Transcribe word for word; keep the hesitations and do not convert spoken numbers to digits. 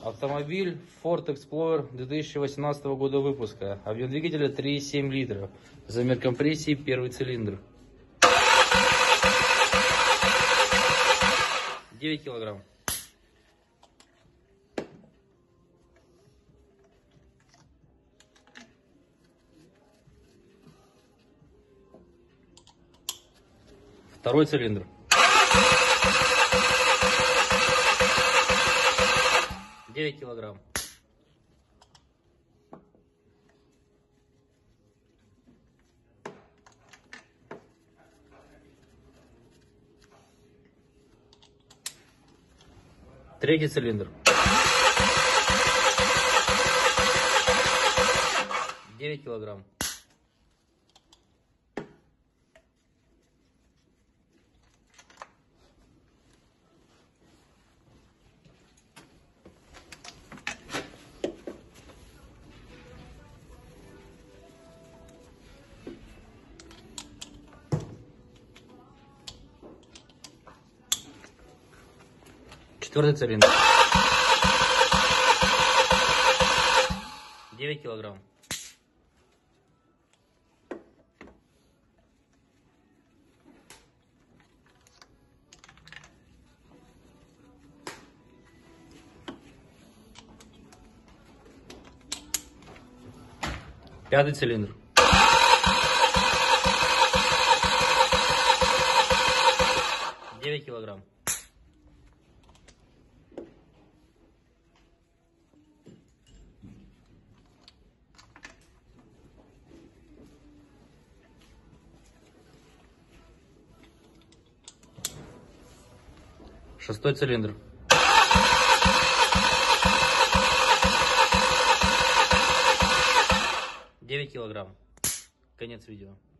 Автомобиль Ford Explorer две тысячи восемнадцатого года выпуска. Объем двигателя три и семь литра. Замер компрессии первый цилиндр. девять килограмм. Второй цилиндр. девять килограмм. Третий цилиндр. девять килограмм. Четвертый цилиндр. девять килограмм. Пятый цилиндр. девять килограмм. Шестой цилиндр. девять килограмм. Конец видео.